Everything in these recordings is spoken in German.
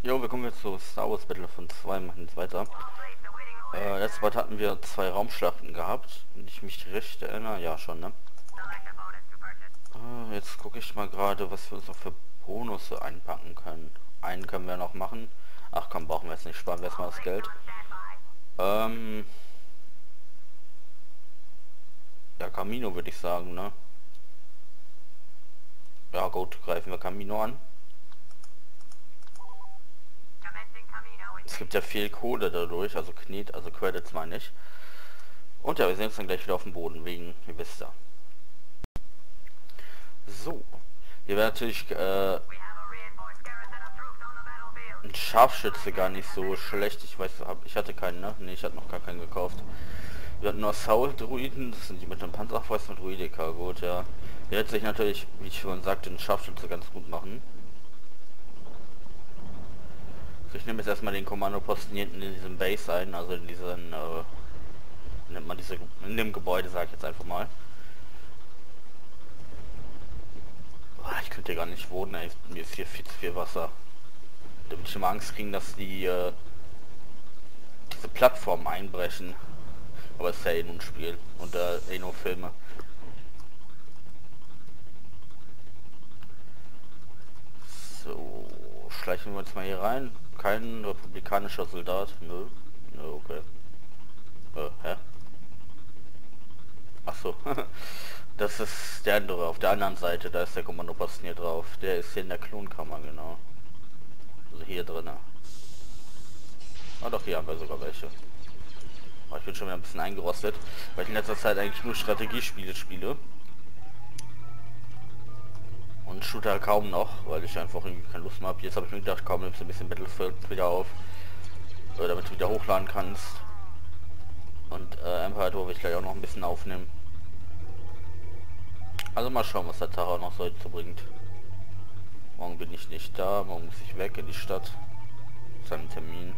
Jo, wir kommen jetzt zu Star Wars Battlefront 2, machen jetzt weiter. Letztes Mal hatten wir 2 Raumschlachten gehabt, wenn ich mich recht erinnere, ja schon, ne? Jetzt gucke ich mal gerade, was wir uns noch für Bonusse einpacken können. Einen können wir noch machen. Ach komm, brauchen wir jetzt nicht, sparen wir erstmal das Geld. Ja, Camino würde ich sagen, ne? Ja gut, greifen wir Camino an. Es gibt ja viel Kohle dadurch, also also Credits meine ich. Und ja, wir sehen uns dann gleich wieder auf dem Boden, wegen, ihr wisst ja. So, hier wäre natürlich ein Scharfschütze gar nicht so schlecht. Ich weiß, ich hatte keinen, ne? Ne, ich hatte noch gar keinen gekauft. Wir hatten nur Soul-Druiden, das sind die mit dem Panzerfäust und Druidika, gut, ja. Hier hätte sich natürlich, wie ich schon sagte, ein Scharfschütze ganz gut machen. So, ich nehme jetzt erstmal den Kommandoposten hier hinten in diesem Base ein, also in diesen, nennt man diese, in dem Gebäude, sage ich jetzt einfach mal. Ich könnte hier gar nicht wohnen, ey. Mir ist hier viel zu viel Wasser. Da würde ich immer Angst kriegen, dass die diese Plattformen einbrechen. Aber es ist ja eh nur ein Spiel und eh nur Filme. So, schleichen wir uns mal hier rein. Kein republikanischer Soldat. Nö. Nö, okay. Hä? Ach so. Das ist der andere, auf der anderen Seite, da ist der Kommandoposten hier drauf. Der ist hier in der Klonkammer, genau. Also hier drinnen. Ah doch, hier haben wir sogar welche. Aber ich bin schon wieder ein bisschen eingerostet, weil ich in letzter Zeit eigentlich nur Strategiespiele spiele. Und Shooter kaum noch, weil ich einfach irgendwie keine Lust mehr habe. Jetzt habe ich mir gedacht, kaum nimmst du ein bisschen Battlefield wieder auf. Damit du wieder hochladen kannst. Und Empire Tour will ich gleich auch noch ein bisschen aufnehmen. Also mal schauen, was der Tag auch noch so zu bringt. Morgen bin ich nicht da, morgen muss ich weg in die Stadt. Zu einem Termin.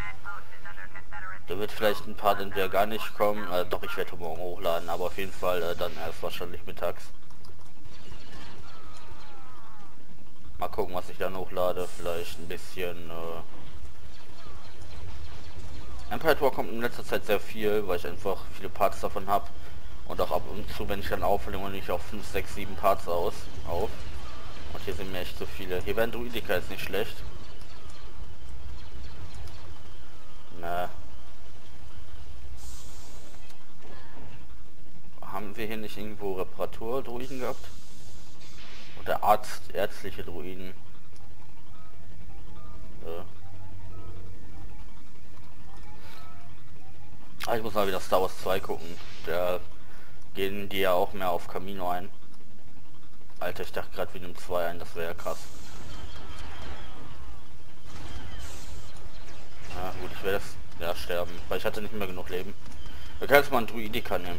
Da wird vielleicht ein Part entweder gar nicht kommen. Doch, ich werde morgen hochladen, aber auf jeden Fall dann erst wahrscheinlich mittags. Mal gucken, was ich dann hochlade. Vielleicht ein bisschen... Empire Tour kommt in letzter Zeit sehr viel, weil ich einfach viele Parts davon habe. Und auch ab und zu, wenn ich dann aufnehme, und ich auch 5, 6, 7 Parts auf. Und hier sind mir echt so viele. Hier wären Druidika jetzt nicht schlecht. Na. Haben wir hier nicht irgendwo Reparatur-Druiden gehabt? Oder ärztliche Druiden? Ich muss mal wieder Star Wars 2 gucken. Da gehen die ja auch mehr auf Camino ein. Alter, ich dachte gerade, wir nehmen 2 ein, das wäre ja krass. Ja gut, ich werde das ja sterben, weil ich hatte nicht mehr genug Leben. Wir können jetzt mal einen Druidika nehmen.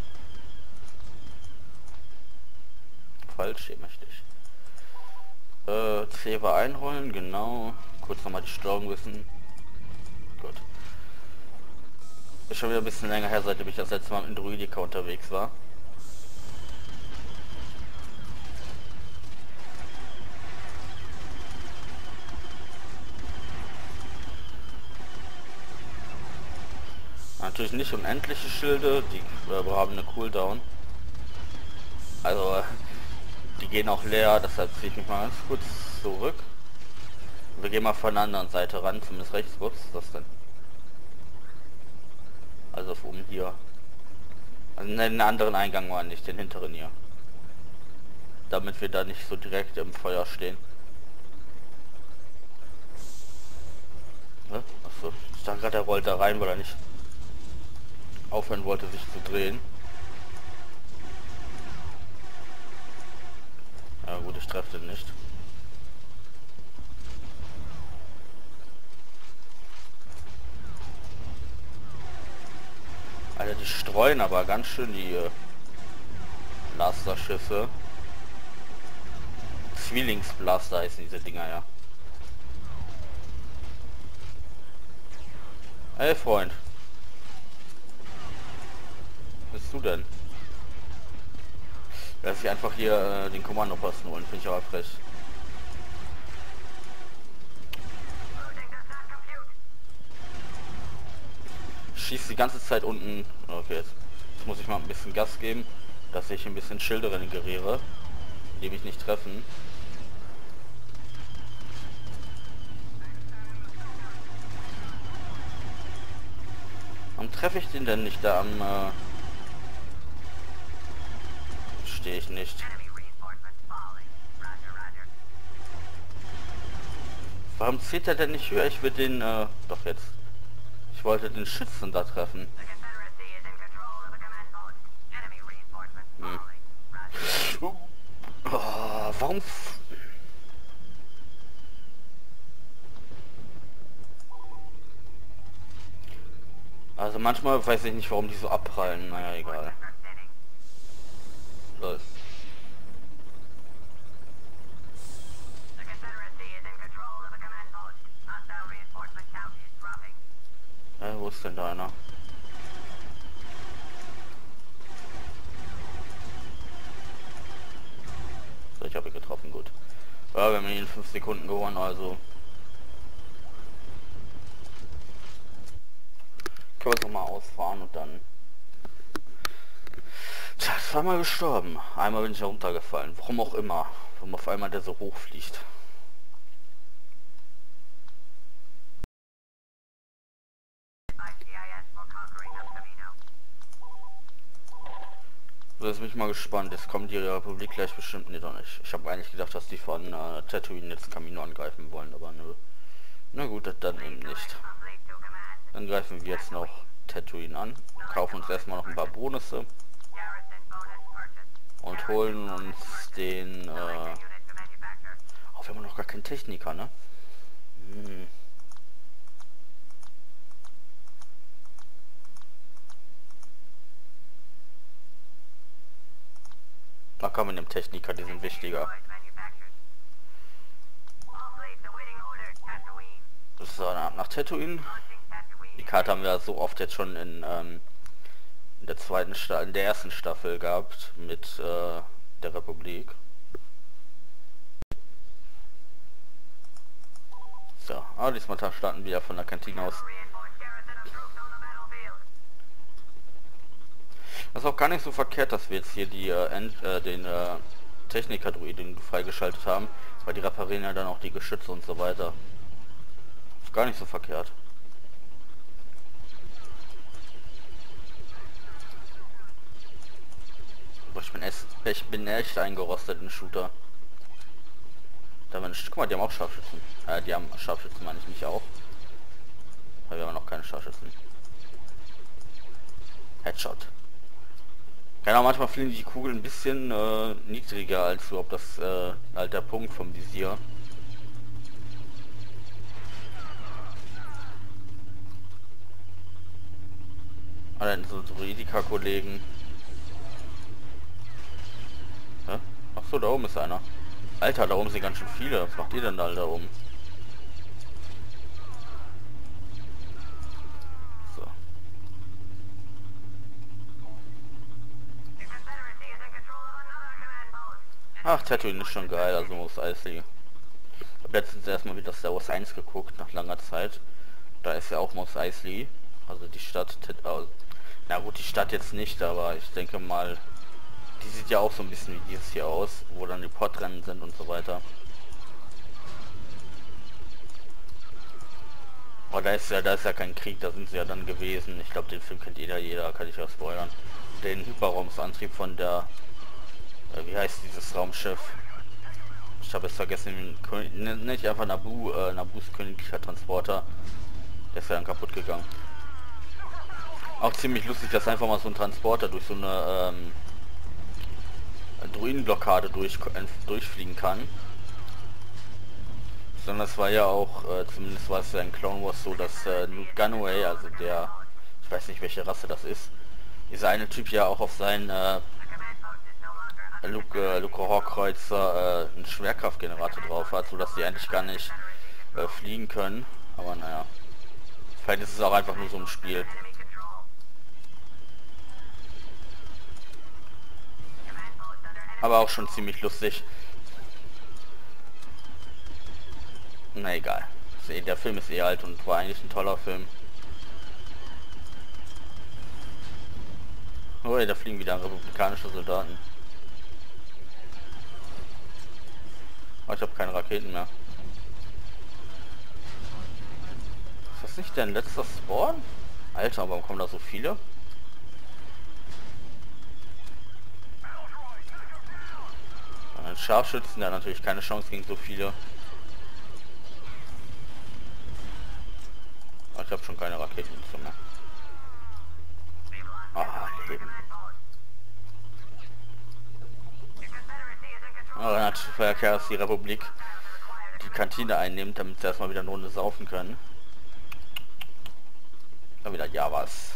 Falsch, hier möchte ich. Cleaver einrollen, genau. Kurz nochmal die Steuerung wissen. Gut. Ist schon wieder ein bisschen länger her, seitdem ich das letzte Mal in Druidika unterwegs war. Natürlich nicht unendliche Schilde, die haben eine Cooldown. Also die gehen auch leer, deshalb ziehe ich mich mal ganz kurz zurück. Wir gehen mal von der anderen Seite ran, zumindest rechts. Ups, was ist das denn? Also oben hier. Also den anderen Eingang war nicht, den hinteren hier. Damit wir da nicht so direkt im Feuer stehen. Achso, ich dachte gerade, er rollt da rein, weil er nicht aufhören wollte, sich zu drehen. Ja gut, ich treffe den nicht. Alter, die streuen aber ganz schön die Blasterschüsse. Zwillingsblaster heißen diese Dinger, ja. Hey Freund. Was bist du denn? Lass ich einfach hier den Kommandoposten holen, finde ich aber frech. schießt die ganze Zeit unten. Okay, jetzt muss ich mal ein bisschen Gas geben, dass ich ein bisschen Schilde generiere, die mich nicht treffen. Warum treffe ich den denn nicht da am... Stehe ich nicht. Warum zählt er denn nicht höher? Ich will den... doch jetzt. Ich wollte den Schützen da treffen. Oh, warum... Also manchmal weiß ich nicht, warum die so abprallen. Naja, egal. Lol. Wo ist denn da einer? So, ich habe ihn getroffen, gut. Ja, wir haben ihn in 5 Sekunden gewonnen, also... Können wir es nochmal ausfahren und dann... Tja, zweimal gestorben. Einmal bin ich heruntergefallen. Warum auch immer. Warum auf einmal der so hoch fliegt. So, jetzt bin ich mal gespannt. Jetzt kommt die Republik gleich bestimmt. Nee, doch nicht. Ich habe eigentlich gedacht, dass die von Tatooine jetzt Kamino angreifen wollen, aber nö. Na gut, dann eben nicht. Dann greifen wir jetzt noch Tatooine an. Kaufen uns erstmal noch ein paar Bonusse. Und holen uns den... Oh, wir haben noch gar keinen Techniker, ne? Hm. Da kann man dem Techniker, die sind wichtiger. So, dann nach Tatooine. Die Karte haben wir so oft jetzt schon in der zweiten Staffel, in der ersten Staffel gehabt mit der Republik. So, aber diesmal starten wir von der Kantine aus. Das ist auch gar nicht so verkehrt, dass wir jetzt hier die den Techniker-Druiden freigeschaltet haben, weil die reparieren ja dann auch die Geschütze und so weiter. Ist gar nicht so verkehrt. Aber ich bin echt eingerostet in Shooter. Da guck mal, die haben auch Scharfschützen. Die haben Scharfschützen, meine ich nicht auch. Aber wir haben noch keine Scharfschützen. Headshot. Genau, manchmal fliegen die Kugeln ein bisschen niedriger als überhaupt das halt der Punkt vom Visier. Oder so Druidika-Kollegen. Ach so, da oben ist einer. Alter, da oben sind ganz schön viele. Was macht ihr denn da oben? So. Ach, Tatooine ist schon geil, also Mos Eisley. Ich habe letztens erstmal wieder Star Wars 1 geguckt, nach langer Zeit. Da ist ja auch Mos Eisley. Also die Stadt... Na gut, die Stadt jetzt nicht, aber ich denke mal... Die sieht ja auch so ein bisschen wie dieses hier aus, wo dann die Podrennen sind und so weiter. Aber da ist ja kein Krieg, da sind sie ja dann gewesen. Ich glaube, den Film kennt jeder, kann ich ja spoilern. Den Hyperraumsantrieb von der... wie heißt dieses Raumschiff? Ich habe es vergessen, nicht einfach Nabus königlicher Transporter. Der ist ja dann kaputt gegangen. Auch ziemlich lustig, dass einfach mal so ein Transporter durch so eine Druidenblockade durchfliegen kann. Sondern es war ja auch, zumindest war es ja in Clone Wars so, dass Nute Gunray, also der, ich weiß nicht welche Rasse das ist, dieser eine Typ ja auch auf seinen Luke Horkreuzer einen Schwerkraftgenerator drauf hat, sodass die eigentlich gar nicht fliegen können. Aber naja, vielleicht ist es auch einfach nur so ein Spiel. Aber auch schon ziemlich lustig. Na egal. Der Film ist eh alt und war eigentlich ein toller Film. Oh, da fliegen wieder republikanische Soldaten. Oh, ich habe keine Raketen mehr. Ist das nicht der letzte Spawn? Alter, warum kommen da so viele? Ein Scharfschützen, der hat natürlich keine Chance gegen so viele. Oh, ich habe schon keine Raketen mehr. Ah, Leben. Aber dann hat Verkehr, dass die Republik die Kantine einnimmt, damit sie erstmal wieder eine Runde saufen können. Dann wieder Javas.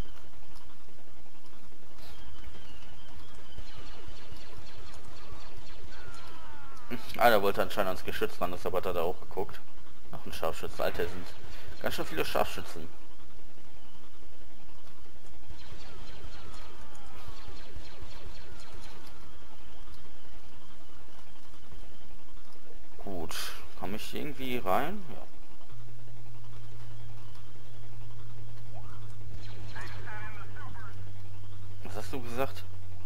Einer wollte anscheinend ans Geschütz ran, das aber hat er auch geguckt. Noch ein Scharfschützen. Alter, sind ganz schön viele Scharfschützen. Gut, komme ich irgendwie rein? Ja. Was hast du gesagt?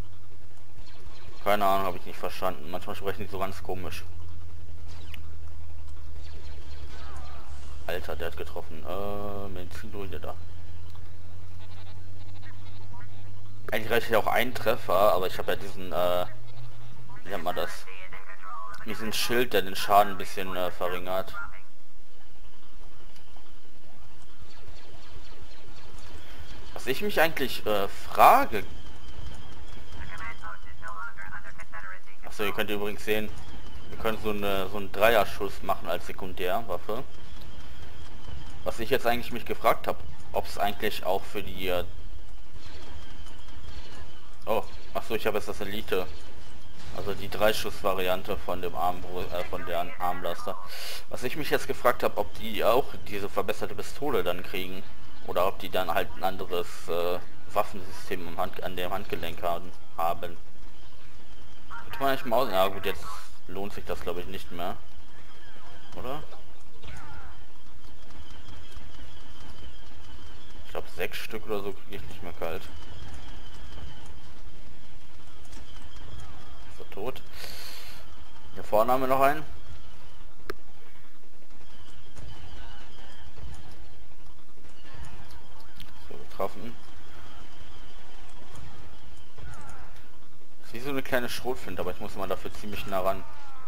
Keine Ahnung, habe ich nicht verstanden. Manchmal sprechen die so ganz komisch. Alter, der hat getroffen. Medizindruide da. Eigentlich reicht ja auch ein Treffer, aber ich habe ja diesen, wie nennt man das? Diesen Schild, der den Schaden ein bisschen verringert. Was ich mich eigentlich frage... Achso, ihr könnt übrigens sehen, wir können so einen Dreierschuss machen als Sekundärwaffe. Was ich jetzt eigentlich mich gefragt habe, ob es eigentlich auch für die... Oh, achso, ich habe jetzt das Elite. Also die Dreischuss-Variante von dem von der Armblaster. Was ich mich jetzt gefragt habe, ob die auch diese verbesserte Pistole dann kriegen. Oder ob die dann halt ein anderes Waffensystem an dem Handgelenk haben. Könnte man eigentlich mal aus... Ja gut, jetzt lohnt sich das glaube ich nicht mehr. Oder? Ich glaube 6 Stück oder so kriege ich nicht mehr kalt. Ist er tot? Hier vorne haben wir noch einen. So, getroffen. Ist wie so eine kleine Schrotflinte, aber ich muss mal dafür ziemlich nah ran.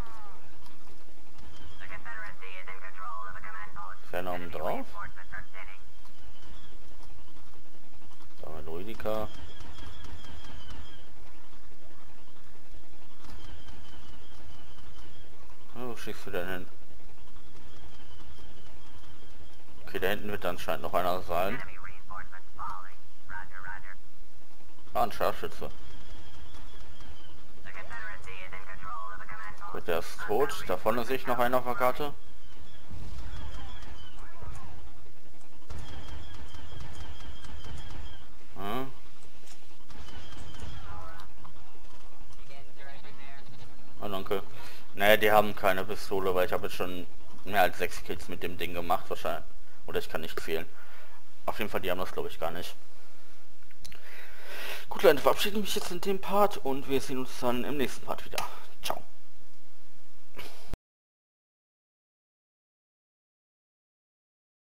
Ist einer oben drauf? Da haben wir Druidika. Wo schickst du denn hin? Okay, da hinten wird anscheinend noch einer sein. Ah, ein Scharfschütze. Gut, der ist tot. Da vorne sehe ich noch einen auf der Karte. Hm. Oh, danke. Naja, die haben keine Pistole, weil ich habe jetzt schon mehr als 6 Kills mit dem Ding gemacht, wahrscheinlich. Oder ich kann nicht zählen. Auf jeden Fall, die haben das glaube ich gar nicht. Gut Leute, verabschiede mich jetzt in dem Part und wir sehen uns dann im nächsten Part wieder. Ciao.